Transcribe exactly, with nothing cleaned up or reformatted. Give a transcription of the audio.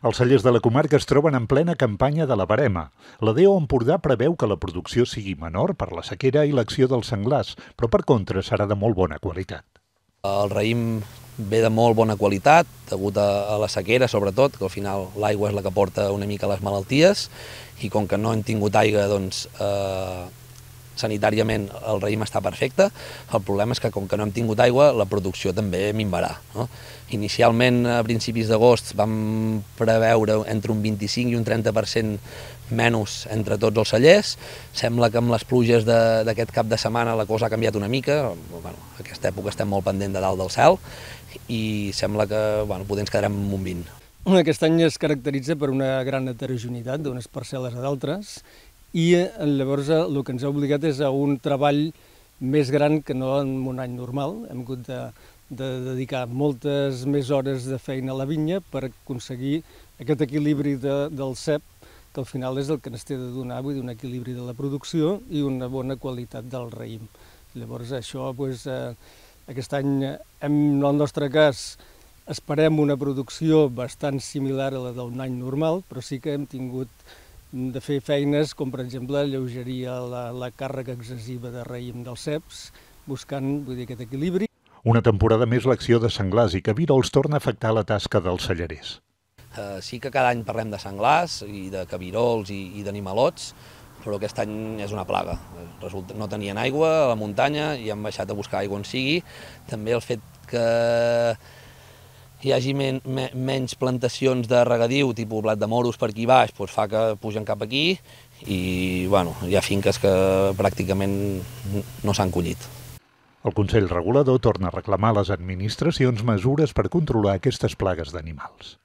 Els cellers de la comarca es troben en plena campanya de la verema. La D E O Empordà preveu que la producció sigui menor per la sequera i l'acció dels senglars, però per contra serà de molt bona qualitat. El raïm ve de molt bona qualitat, degut a la sequera sobretot, que al final l'aigua és la que porta una mica les malalties, i com que no hem tingut aigua, doncs eh, sanitàriament el raïm està perfecte. El problema és que com que no hem tingut aigua, la producció també minvarà, no? Inicialment, a principis d'agost, vam preveure entre un vint-i-cinc i un trenta per cent menys entre tots els cellers. Sembla que amb les pluges d'aquest cap de setmana la cosa ha canviat una mica. Bueno, aquesta època estem molt pendent de dalt del cel i sembla que bueno, potser ens quedarem amb un vint. Aquest any es caracteritza per una gran heterogeneïtat d'unes parcel·les a d'altres i llavors el que ens ha obligat és a un treball més gran que no en un any normal. Hem hagut de, de dedicar moltes més hores de feina a la vinya per aconseguir aquest equilibri de, del cep, que al final és el que ens té de donar, vull dir, un equilibri de la producció i una bona qualitat del raïm. Llavors això, doncs, eh, aquest any, en el nostre cas, esperem una producció bastant similar a la d'un any normal, però sí que hem tingut de fer feines com, per exemple, alleugerir la, la càrrega excessiva de raïm dels ceps, buscant, vull dir, aquest equilibri. Una temporada més l'acció de senglars i cabirols torna a afectar la tasca dels cellerers. Uh, sí que cada any parlem de senglars i de cabirols i, i d'animalots, però aquest any és una plaga. Resulta, no tenien aigua a la muntanya i han baixat a buscar aigua on sigui. També el fet que hi hagi men, me, menys plantacions de regadiu, tipus blat de moros per aquí baix, doncs fa que pugen cap aquí i bueno, hi ha finques que pràcticament no s'han collit. El Consell Regulador torna a reclamar a les administracions mesures per controlar aquestes plagues d'animals.